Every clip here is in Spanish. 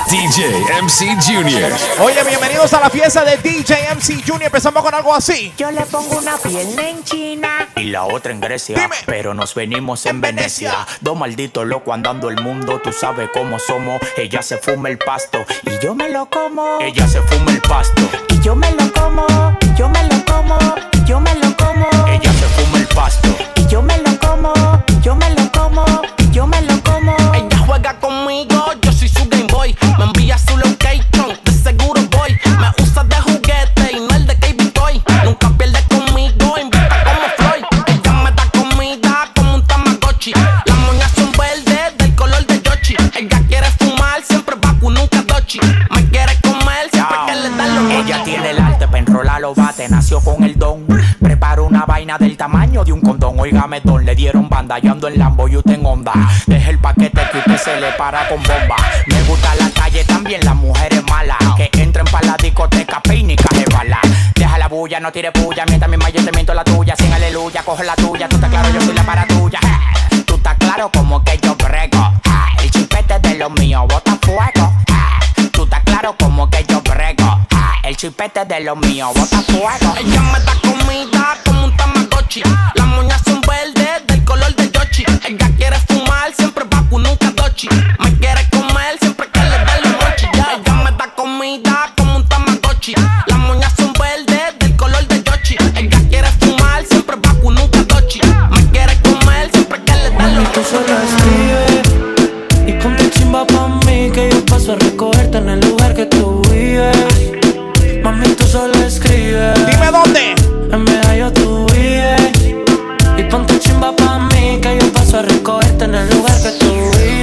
DJ MC Junior. Oye, bienvenidos a la fiesta de DJ MC Junior. Empezamos con algo así. Yo le pongo una pierna en China y la otra en Grecia. Dime. Pero nos venimos en Venecia. Dos malditos locos andando el mundo. Tú sabes cómo somos. Ella se fuma el pasto y yo me lo como. Ella se fuma el pasto y yo me lo como. Yo me lo como. Yo me lo como. Ella se fuma el pasto y yo me lo como. Yo me lo como. Yo me lo como. Ella juega conmigo, yo soy su Game Boy. Me envía su location, de seguro voy. Me usa de juguete y no el de Baby Toy. Nunca pierde conmigo, invita como Floyd. Ella me da comida como un Tamagotchi. Las moñas son verdes del color de Yoshi. Ella quiere fumar, siempre va con un Kadochi. Me quiere comer, siempre que le dan los mochis. Ella tiene el arte para enrolar los bates, nació con el don. Preparo una vaina del tamaño de un condón. Óigame, don, le dieron banda. Yo ando en Lambo y usted en Honda. Deje el paquete que usted se le para con bomba. Me gusta la calle, también las mujeres malas. Que entren pa' la discoteca, peinica de bala. Deja la bulla, no tire puya. Mientras mi yo te miento la tuya. Sin aleluya, coge la tuya. Tú estás claro, yo soy la para tuya. Tú estás claro como que yo brego. El chipete de los míos bota fuego. Tú estás claro como que yo brego. El chipete de los míos bota fuego. Ella me da comida como un Tamagotchi. Las moñas son verdes del color de Yoshi. Ella quiere fumar, siempre va con un Kadochi. Me quiere comer, siempre que le den los mochis. Ella me da comida como un Tamagotchi. Las moñas son verdes del color de Yoshi. Ella quiere fumar, siempre va con un Kadochi. Me quiere comer, siempre que le den los mochis. Tú solo escribes y ponte chimba pa' mí, que yo paso a recogerte en el lugar que tú vives. Mami, tú solo escribes. Dime dónde. En Medallo tú vives. Y ponte chimba pa' mí, que yo paso a recogerte en el lugar que tú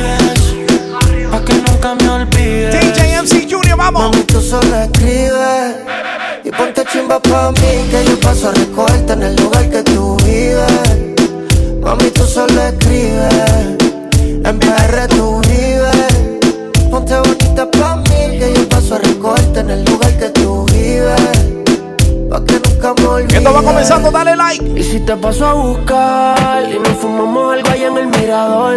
vives. Pa' que nunca me olvides. DJ MC Junior, vamos. Mami, tú solo escribes y ponte chimba pa' mí, que yo paso a recogerte en el lugar que tú vives. Mami, tú solo escribes, en PR tú vives. Ponte bonita pa' mí, que yo paso a recogerte en el lugar que tú vives. Pa' que nunca me olvides. Esto va comenzando, dale like. Y si te paso a buscar y nos fumamos algo allá en el mirador,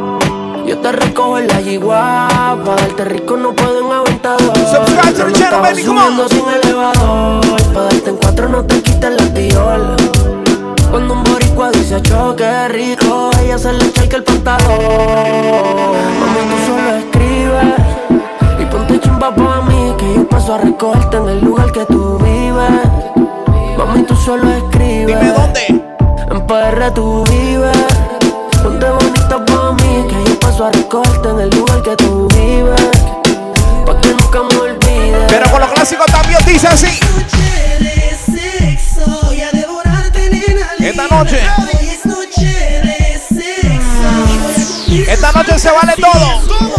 yo te recojo en la yigua. Pa' darte rico no puedo en aventador. Subscribe to the channel, baby, come on. Sin elevador, pa' darte en cuatro no te quites la tiola. Cuando un boricua dice choque rico, ella se le echa el pantalón. Mami, tú solo escribes y ponte chimba pa' mí, que yo paso a recogerte en el lugar que tú vives. Mami, tú solo escribes. Dime dónde. En PR tú vives. Ponte bonita pa' mí, que yo paso a recogerte en el lugar que tú vives. Pa' que nunca me olvides. Pero con los clásicos también dice así. Esta noche. Esta noche se vale todo.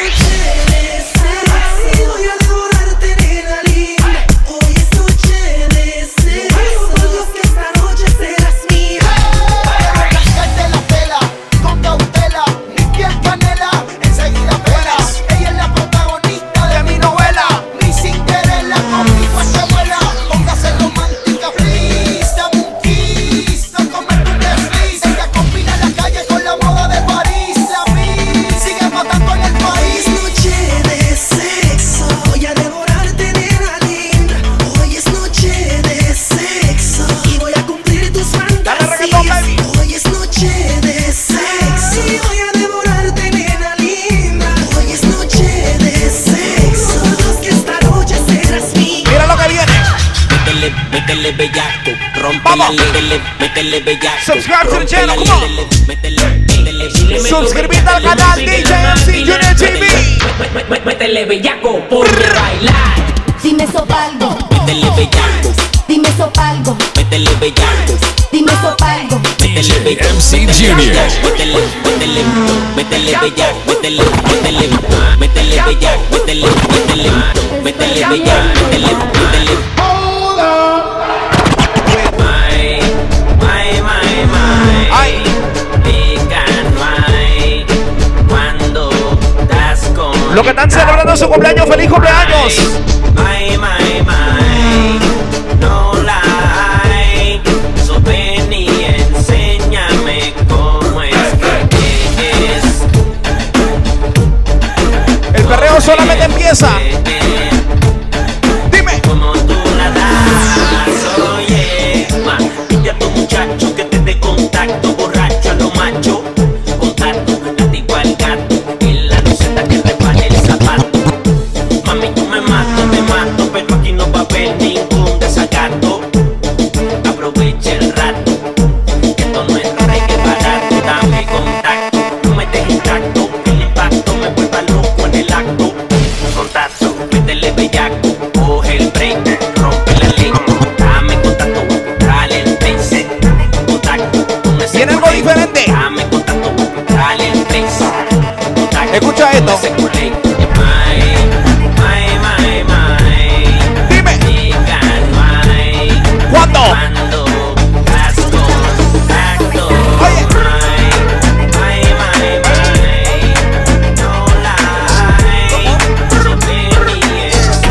Métele bellaco, rompe métele bellaco. Subscribe to the channel, come on. Suscríbete al canal DJ MC Junior TV. Métele bellaco, ponme a bailar. Dime sopalgo. Métele bellaco. Dime sopalgo. Métele bellaco. Dime sopalgo. DJ MC Junior. Métele bellaco, métele bellaco. Los que están celebrando su cumpleaños, feliz cumpleaños. No la hay. So ven y enséñame cómo es que es. El perreo solamente empieza. Dime. Como tú la das, oye, ma, pide a tu muchacho que te dé contacto, borracho a lo macho, contacto, látigo al gato, y la luceta que repare el zapato. Mami, yo me mato, pero aquí no va a haber ningún desacato. Aprovecha el rato, que esto no es reggae barato, dame contacto, no me dejes intacto, el impacto me vuelva loco en el acto. Contacto, métele bellaco, coge el break, rompe la ley, dame contacto, dale el trace, contacto, con ese Tiene algo culé, diferente. dame contacto, dale el trace, contacto, Escucha esto. con ese culé, my, Dime. diga my, ¿Cuándo? cuando das contacto, Oye. my, no lie, so baby,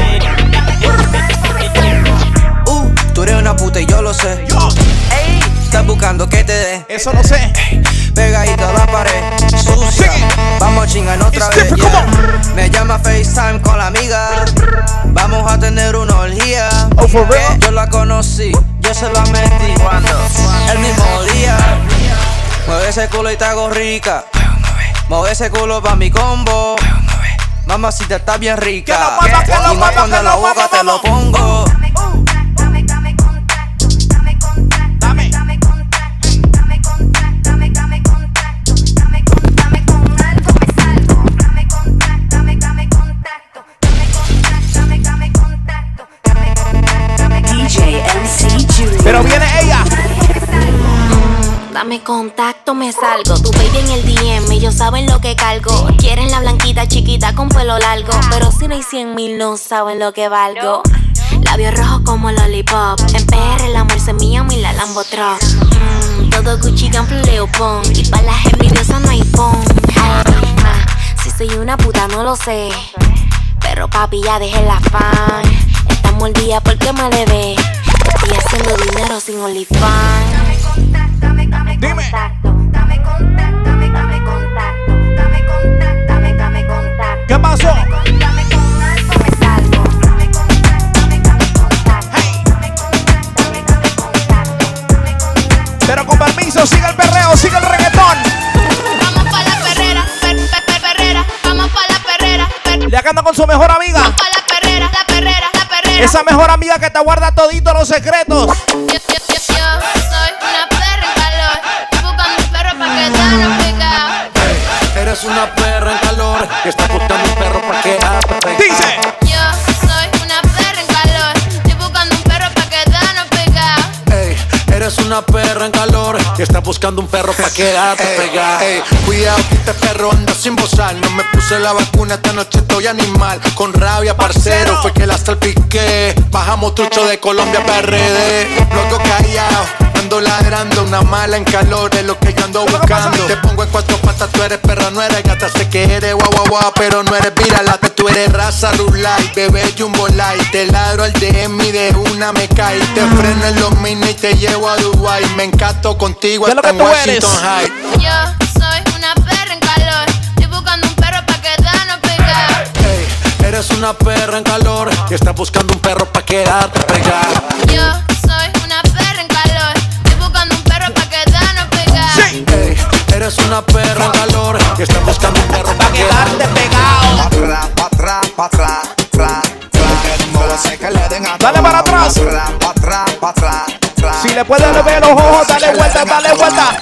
Tú eres una puta y yo lo sé. Yo. Estás buscando que te dé Eso no sé. pegadito a la pared, sucia. Sigue. Vamos a chingar otra It's vez. different, come yeah. Me llama FaceTime con la amiga. Vamos a tener una orgía. Oh, for real? Yo la conocí, yo se la metí. ¿Cuándo? El mismo día. Mueve ese culo y te hago rica. Mueve ese culo pa' mi combo. Mamacita está bien rica. Que lo mueva, que lo Y mueva, más cuando que en la lo boca mueva, te lo vamos. pongo. Dame. DJ MC Junior. Pero viene ella. Dame contacto, me salgo. Tu baby en el DM, ellos saben lo que cargo. Quieren la blanquita chiquita con pelo largo, pero si no hay 100,000 no saben lo que valgo. Labios rojos como lollipop. En PR el amor se mío y la Lambo Truck. Todo Gucci, Ganflo, Leopon. Y pa' las envidiosas no hay phone. Si soy una puta no lo sé, pero papi ya dejé la fan. Está mordida porque me le ve. Estoy haciendo dinero sin OnlyFans. Dime. ¿Qué pasó? Pero con permiso, sigue el perreo, sigue el reggaetón. Vamos pa' la perrera, perrera. Vamos pa' la perrera, Le anda con su mejor amiga. pa' la perrera, la perrera. Esa mejor amiga que te guarda todito los secretos. Yo soy una perra en calor. Estoy buscando un perro pa' quedarnos pegados. Eres una perra en calor y está buscando un perro pa' quedarte pegado. Dice. Yo soy una perra en calor. Estoy buscando un perro pa' quedarnos pegados. Ey, eres una perra en calor y está buscando un perro pa' quedarte pegado. Ey, cuidado que este perro anda sin bozar. No me puse la vacuna, esta noche estoy animal. Con rabia, parcero, fue que la salpiqué. Bajamos trucho de Colombia a PRD. Loco callado, ando ladrando. Una mala en calor es lo que yo ando buscando. Te pongo en cuatro patas, tú eres perra, no eres gata. Sé que eres guau guau guau, pero no eres viralata. Tú eres raza rulay, bebé jumbo light. Te ladro al DM y de una me cae. Te freno en los mini y te llevo a Dubai. Me encanto contigo hasta en Washington High. Yo soy una perra en calor. Estoy buscando un perro pa' quedarnos pegados. Ey, eres una perra en calor y está buscando un perro pa' quedarte pegado. Yo soy una perra en calor. Estoy buscando un perro pa' quedarnos pegados. Sí. Ey, eres una perra en calor y está buscando un perro pa' Quedarte pegado. Dale para atrás. Si le puedes ver los ojos, dale vuelta, dale vuelta.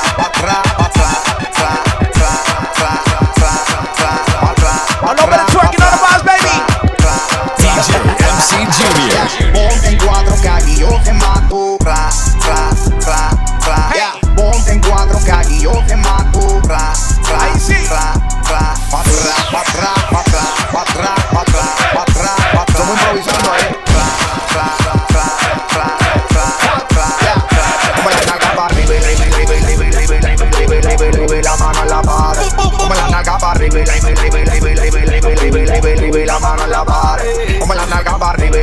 All over the track, you know the vibes, baby. DJ MC Junior. Ponte en cuatro que aquí yo te mato. Ponte en cuatro que aquí yo te mato. Ahí sí. Estamos improvisando ahí. Como la naga para arriba, la mano en la pared. Como la naga para arriba, la mano en la pared. Como la naga para arriba,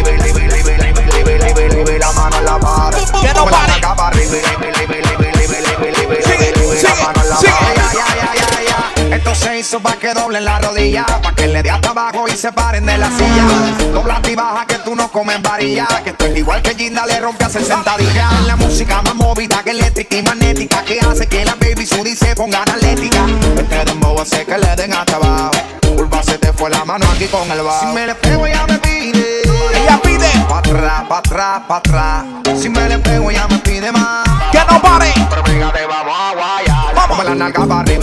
la mano en la pared. Que no Como la pare. naga para arriba, Sigue, la mano en la sigue. pared. Esto se hizo pa' que doblen la rodilla, pa' que le dé hasta abajo y se paren de la silla. Dobla y baja que tú no comes varilla, que esto es igual que Ginda le rompe a 60 sentadillas. La música más movida que eléctrica y magnética, que hace que la baby Sudi se ponga analética. Este dembow hace que le den hasta abajo. Curva se te fue la mano aquí con el bajo. Si me le pego ella me pide, ella pide pa' atrás, pa' atrás, pa' atrás. Si me le pego ella me pide más. Que no pare. Pero fíjate, vamos a guayar. Come la nalga pa' arriba,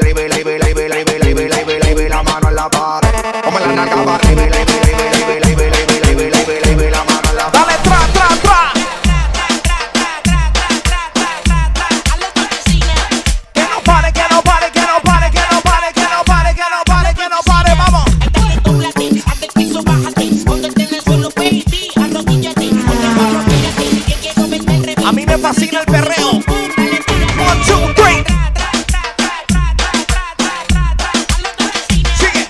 la mano en la pared. Come la nalga pa' arriba, la mano en la pared. Dale, tra, tra, tra. Que no pare, que no pare, que no pare, que no pare, que no pare, que no pare, que no pare, vamos. A mí me fascina el perreo. 1, 2, 3. Sigue.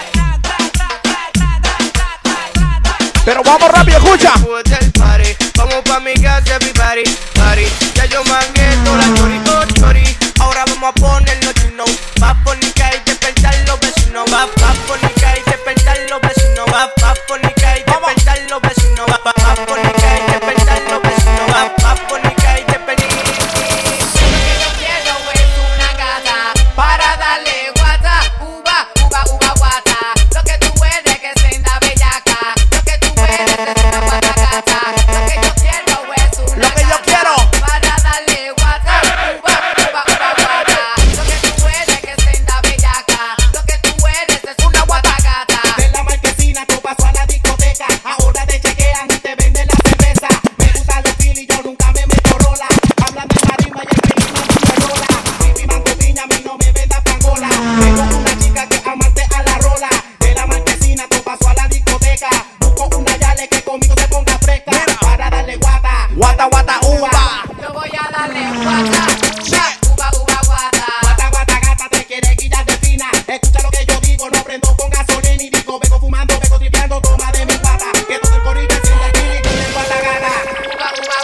Pero vamos rápido, escucha. Vamos pa' mi casa, everybody, party. Ya yo mangué toda la chori. Ahora vamos a ponernos chino. Va a ponica y despertar los vecinos. Va a ponica y despertar los vecinos. Va a ponica y despertar los vecinos. Va a ponica y despertar los vecinos. Va a ponica y despertar. Lo que yo quiero es una gata para darle guata, uva, guata. Lo que tú eres que senda bellaca. Lo que tú eres es una guata gata. Lo que yo quiero es una gata para darle guata, uva, guata. Lo que tú eres que senda bellaca. Lo que tú eres es una guata gata. De la marquesina tú paso a la discoteca. Ahora te chequean y te venden la cerveza. Me gustan los filis, yo nunca me meto rola. Hablan de marimba y el clima no rola. Pipi mango piña, a mí no me venda pangola. Tengo una chica que amarte a la rola. De la marquesina tú paso a la discoteca. Busco una yale que conmigo se ponga fresca. Para darle guata. Guata, guata, uva. Yo voy a darle guata, uva, guata. Guata, gata, te quiere guillar de fina. Escucha lo que yo digo, no prendo con gasolina y digo, vengo fumando, vengo tripeando, toma de mi guata. Que todo el corillo enciende el kili con el guata gata. Uva,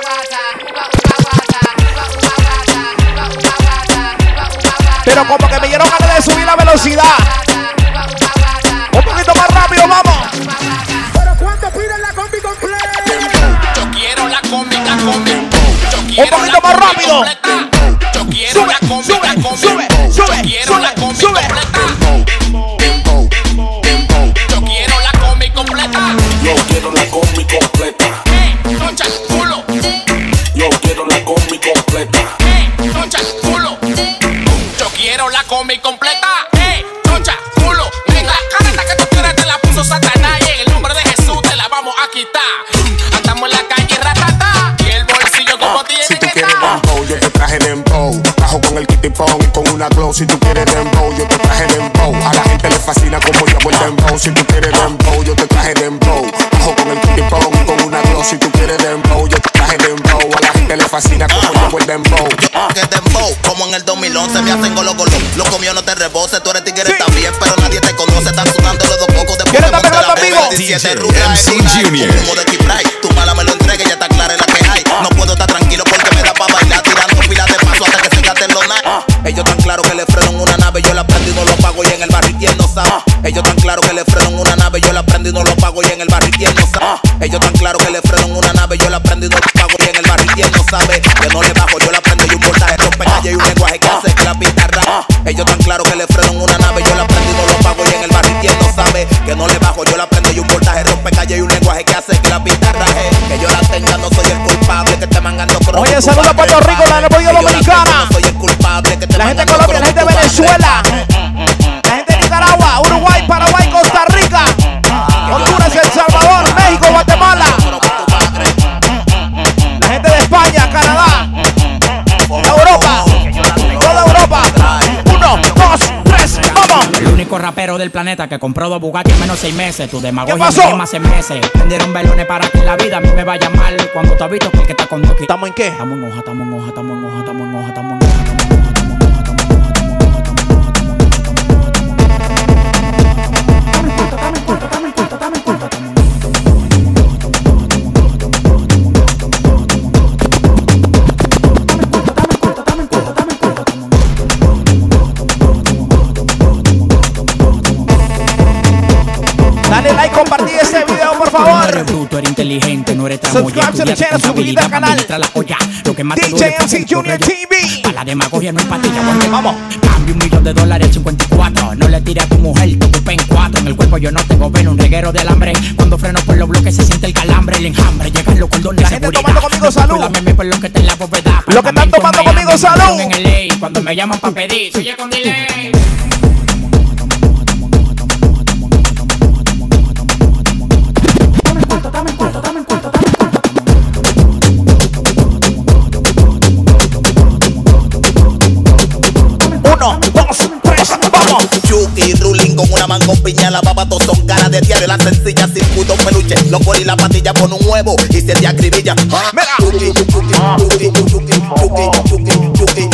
guata. Pero como que me dieron ganas de subir la velocidad. Un poquito más rápido, vamos. Pero ¿cuánto piden la combi completa? Yo quiero la combi, la combi. Un poquito más rápido. Yo quiero la combi, la combi. Yo quiero la combi completa. Yo quiero la combi completa. Yo quiero la combi completa. Concha, culo. Yo quiero la combi completa. Concha, culo. Yo quiero la combi completa. Concha, culo. La careta que tú quieres te la puso Satanás. Y en el nombre de Jesús te la vamos a quitar. Andamos en la calle ratata. Y el bolsillo como tiene Si tú que quieres estar. dembow, yo te traje dembow. Bajo con el kitty pong y con una glow. Si tú quieres dembow, yo te traje dembow. A la gente le fascina como yo hago el dembow. Si tú quieres dembow, yo te traje dembow. Bajo con el kitty pong y con una glow. Si tú quieres dembow, yo te traje dembow. A la gente le fascina como yo hago el dembow. Que dembow, como en el 2011 me hacen golo golo. Loco mío no te rebose, tú eres tigre también, pero nadie te conoce. Están sudando los dos cocos después de montar la boca. 17 rutas en una, como de Kipray. Tu mala me lo entregue, ya está clara la que hay. No puedo estar tranquilo porque me da pa' bailar, tirando pilas de paso hasta que se gasten los nights. Ellos tan claro que le frenan una nave, yo la prendo y no lo pago y en el barril y él no sabe. Ellos tan claro que le frenan una nave, yo la prendo y no lo pago y en el barril y él no sabe. Ellos tan claro que le frenan una nave, yo la prendo y no lo pago y en el barril y él no sabe. Que no le bajo, yo la prendo y un voltaje rompe calle y un lenguaje que hace que la pista rap. Ellos tan claro que le frenan una nave, yo la prendo y no lo pago y en el barril y él no sabe. Que no le bajo, yo la prendo y un voltaje rompe calle y un lenguaje que hace que la pista raje. Que yo la tenga, no soy el culpable que te mangando crónico. Oye, saluda a Puerto Rico, la República Dominicana. No soy el culpable que te La gente de Colombia, la gente de Venezuela, la gente de Nicaragua, Uruguay, Paraguay, Costa Rica, Honduras, El Salvador, México, Guatemala, la gente de España, Canadá, Europa, toda Europa. 1, 2, 3, vamos. El único rapero del planeta que compró 2 Bugatti en menos 6 meses. Tu demagogia ¿Qué pasó? me quema hace meses. Prendieron velones para que la vida a mí me vaya mal. Cuando tú has visto que el que está con Doki. ¿Estamos en qué? Estamos en hoja, estamos en hoja, estamos en hoja, estamos en hoja, estamos en hoja. like, compartir este video, por favor. No eres bruto, eres inteligente, no eres Subscribe to the channel, suscríbete al canal. DJ MC Junior TV. Para la demagogia no hay patilla. Vamos. Cambio $1,000,000 al 54. No le tire a tu mujer, te ocupé en 4. En el cuerpo yo no tengo veno, un reguero de alambre. Cuando freno por los bloques se siente el calambre, el enjambre. Llegan los cordones de seguridad. Tomando conmigo salud. Por lo que te en la bóveda. Lo que están tomando conmigo salud. En el ley, cuando me llaman pa' pedir, soy con delay. Uno, dos, tres, vamos. Chucky, ruling con una mango piña. La baba todos son caras de diario. La sencilla, circuito, peluche. Los y la patilla con un huevo y se te acribilla. Chucky, Chucky, Chucky, Chucky, Chucky, Chucky, Chucky,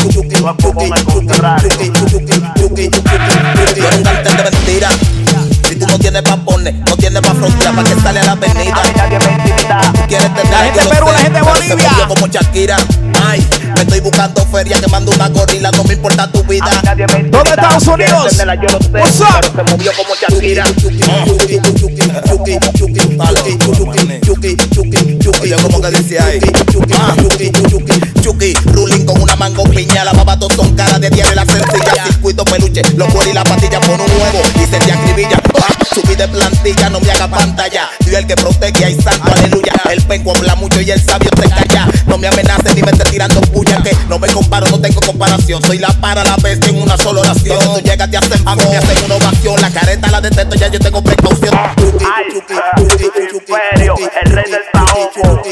Chucky, Chucky, un cartel de mentira. Si tú no tienes pa' poner, no tienes pa' frontera, pa' que sale a la avenida. Quieres tener la gente de Perú, la gente de Bolivia. Yo como Shakira. Ay, me estoy buscando feria, quemando una gorila, no me importa tu vida. ¿Dónde Estados Unidos? What's up? Se movió como Shakira. Oye, como que dice ahí. Chucky, ruling con una mango piña. La baba todos son caras de diario, la sencilla. Circuito, peluche, los y la patilla con un huevo y se te acribilla. Subí de plantilla, no me haga pantalla. Dios el que protege, hay santo, aleluya. El penco habla mucho y el sabio se calla. No me amenaces ni me estés tirando puya, que no me comparo, no tengo comparación. Soy la para la bestia en una sola oración. Cuando tú llegas te hacen a mí me hacen una ovación. La careta la detesto, ya yo tengo precaución. El rey del saoco.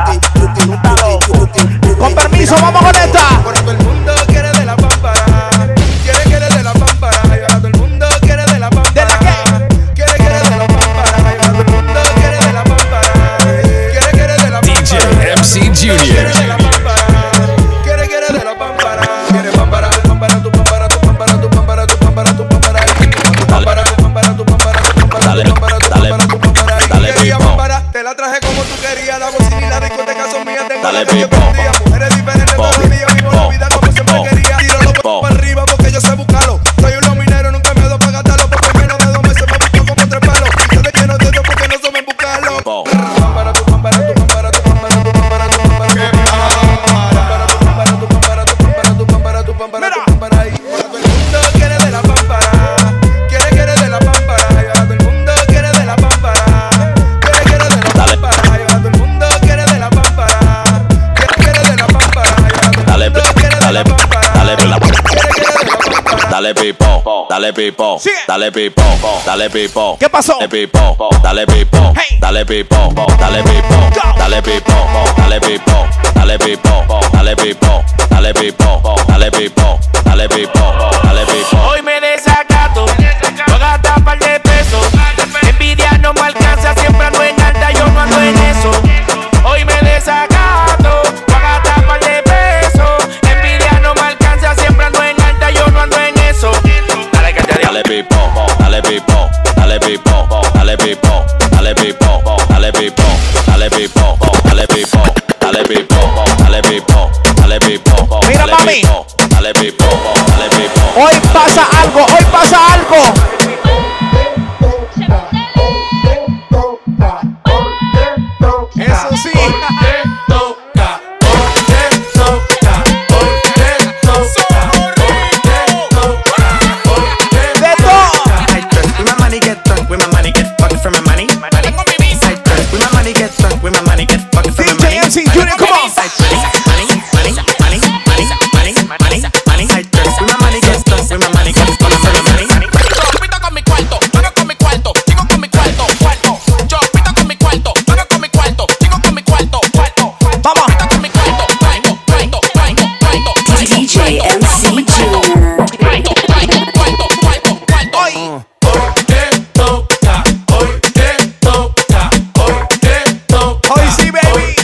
Con permiso, vamos con esta. Todo el mundo quiere de la pámpara. Quiere de la pámpara. Todo el mundo quiere de la pámpara. ¿De la qué? Quiere de la pámpara. Todo el mundo quiere de la pámpara. Quiere de la pámpara. DJ MC Junior. Quiere de la pámpara. Quiere de la pámpara. Quiere pámpara, pámpara, tu pámpara, tu pámpara, tu pámpara, tu pámpara, tu pámpara. Tu pámpara, tu pámpara, tu pámpara, tu pámpara, Dale, tu pámpara, tu dale, pámpara, tu pámpara. dale, Quería Pipo. pámpara, te la traje como tú querías. La bocina y la discoteca son mías. Tengo Dale, la calle Pipo. prendida. Mujeres diferentes todos los días. Vivo la vida como siempre quería. Tíralo para arriba porque yo sé buscarlo. Soy un lominero, nunca me doy para gastarlo. Porque menos de 2 meses me busco como 3 palos. Yo le quiero de Dios porque no saben buscarlo. Pámpara, tu pámpara, tu pámpara, tu pámpara, tu pámpara, tu pámpara, tu pámpara, tu pámpara, tu pámpara, tu pámpara, tu pámpara, tu pámpara, tu pámpara. Ahí. Todo el mundo quiere de la pámpara. Quiere de la pámpara. Todo el mundo quiere de la pámpara. Quiere de la pámpara. Todo el mundo quiere de la pámpara. Quiere de la pámpara. Dale, dale, Pipo, dale, Pipo, dale, Pipo, dale, Pipo. ¿Qué pasó? Dale, Pipo, dale, Pipo, dale, Pipo, dale, Pipo, dale, Pipo, dale, Pipo, dale, Pipo, dale, Pipo, dale, Pipo, dale, Pipo, dale, Pipo, dale, Pipo. Hoy me desacato, voy a gastar par de pesos. Envidia no me alcanza, siempre ando en alta, yo no ando en eso. Hoy me desacato, voy a gastar par de pesos. Envidia no me alcanza, siempre ando en alta, yo no ando en eso. Dale que te digo. Dale, Pipo, dale, Pipo, dale, Pipo, dale, Pipo, dale, Pipo, dale, Pipo, dale, Pipo, dale, Pipo, dale, Pipo, dale, Pipo, dale, Pipo. Mira, mami. Dale, Pipo, dale, Pipo. Hoy pasa algo, hoy pasa algo. Eso sí. De todo. With my money get drunk, with my money get fucked for my money. With my money get drunk, with my money get fucked for my money. DJ MC Junior, come on. Money. With my money get drunk, with my money get fucked for my money. Yo pito con mi cuarto, pago con mi cuarto, sigo con mi cuarto, cuarto. Yo pito con mi cuarto, pago con mi cuarto, sigo con mi cuarto, cuarto. Vamos. Pito con mi cuarto, cuarto, cuarto, cuarto, cuarto. DJ MC Junior. Cuarto, cuarto, cuarto, cuarto, cuarto. Hoy. Hoy sí, baby.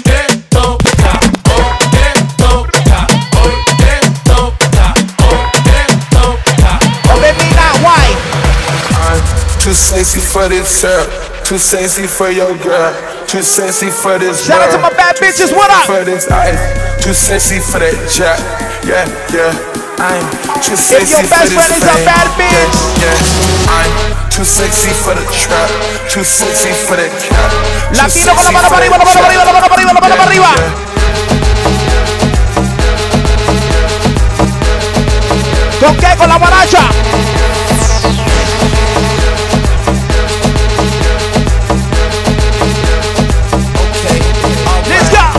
Oh, baby, now why? Too sexy for this girl, too sexy for your girl, too sexy for this Shout out to my bad bitches, what up? For this ice, too sexy for that jack, yeah, I'm too sexy your best for this friend is a fame, bad bitch. yeah, I'm too Too sexy for the trap, too sexy for the cap. Latino con la mano para arriba, la mano para arriba, la mano para arriba, la mano para arriba. ¿Con qué? Con la guaracha. Let's go.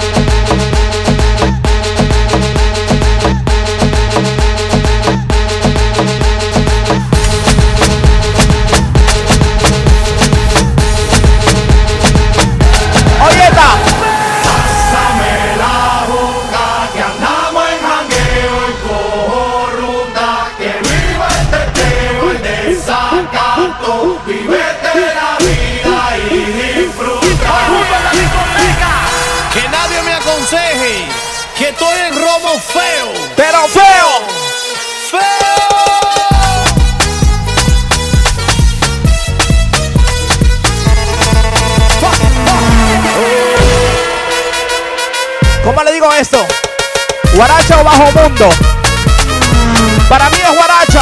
Oye, esta. Pásame la juca que andamos en jangueo y cojo ruta. Que viva el teteo, el desacato. Vivete la vida y disfruta. Que nadie me aconseje que estoy en robo feo. Pero feo. ¡Feo! ¿Cómo le digo esto? ¿Guaracha o bajo mundo? Para mí es guaracha.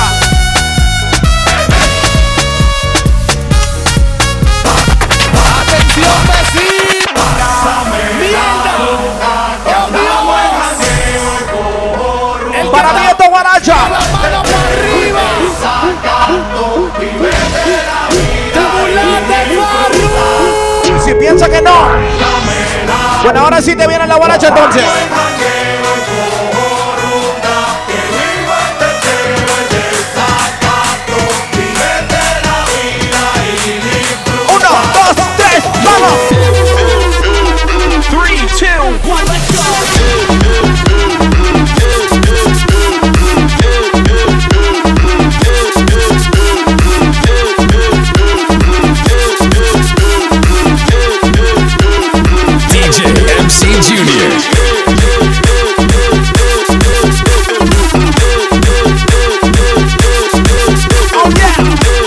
¡Atención, vecino! Para mí esto es guaracha. Si piensa que no, bueno, ahora sí te viene la guaracha entonces. 1, 2, 3, vamos. 3, 2, 1, let's go. MC Junior. Oh yeah.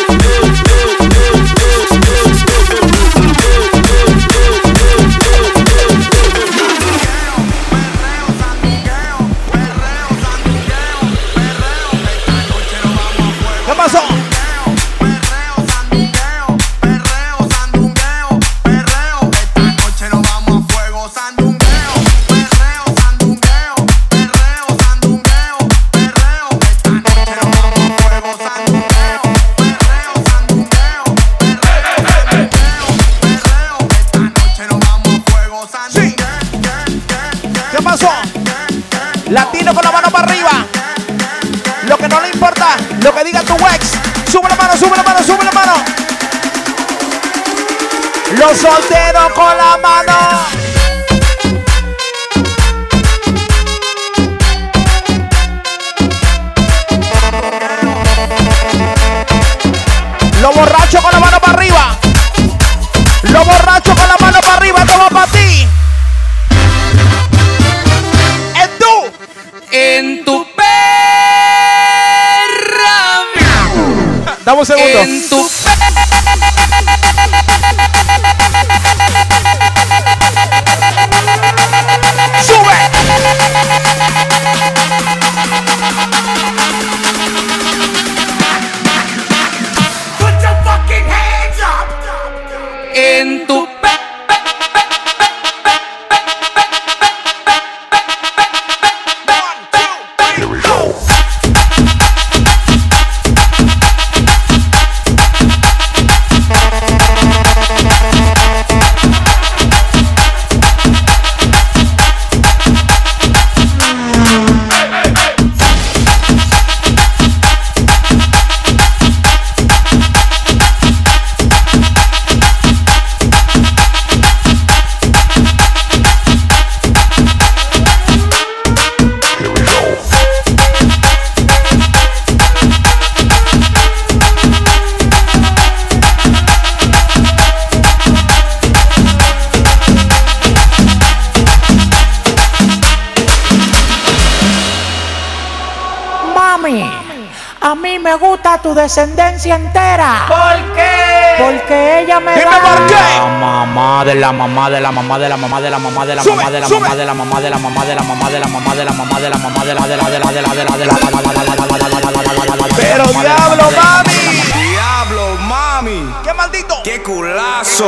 ¿Qué pasó? ¿Qué pasó? Latino con la mano para arriba. Lo que no le importa, lo que diga tu ex. Sube la mano, sube la mano, sube la mano. Los solteros con la mano. Los borrachos con la mano para arriba. Los borrachos con la mano para arriba. Esto va para ti. En tu perra. Dame un segundo. En tu ¡Sube! Put your fucking hands up. En tu A mí me gusta tu descendencia entera. ¿Por qué? Porque ella me Dime da por qué. La mamá de la mamá de la mamá de la mamá de la mamá de la mamá de la mamá de la mamá de la mamá de la mamá de la mamá de la mamá de la mamá de la de la Pero diablo, mami. Diablo, mami. ¡Qué maldito! ¡Qué culazo!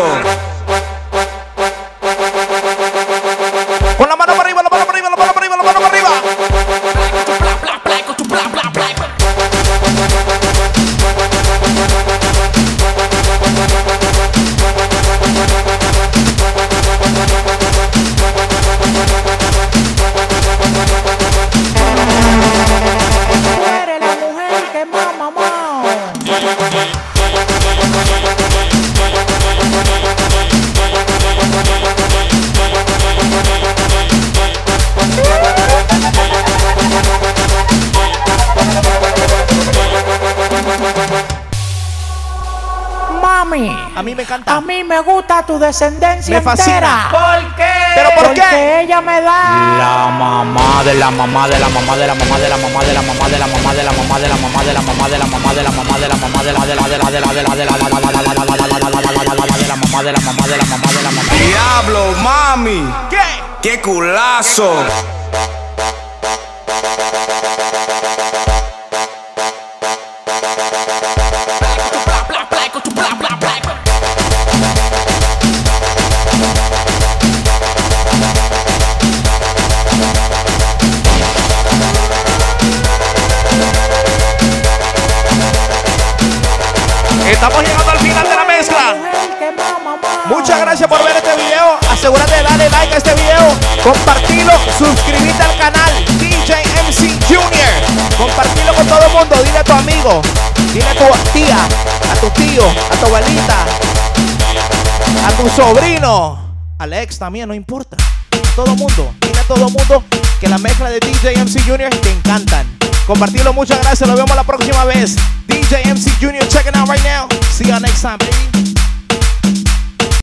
Con la mano para arriba, la mano para arriba, la mano para arriba, la mano para arriba. Tú eres la mujer que más mamá. Mami, a mí me encanta. A mí me gusta tu descendencia Me fascina. entera. ¿Por qué? ¿Pero por qué? Porque ella me da La mamá de la mamá de la mamá de la mamá de la mamá de la mamá de la mamá de la mamá de la mamá de la mamá de la mamá de la mamá de la mamá de la de la de la de la de la de la de la de la mamá de la mamá de la mamá de la mamá. Diablo, mami. ¿Qué? ¡Qué culazo! Estamos llegando al final de la mezcla. Muchas gracias por ver este video. Asegúrate de darle like a este video, compartirlo, suscribirte al canal DJ MC Junior. Compartirlo con todo el mundo. Dile a tu amigo, dile a tu tía, a tu tío, a tu abuelita, a tu sobrino, al ex también, no importa. Todo el mundo, dile a todo el mundo que la mezcla de DJ MC Junior te encantan. Compartirlo, muchas gracias. Nos vemos la próxima vez. DJ MC Junior, check it out right now. See you next time, baby.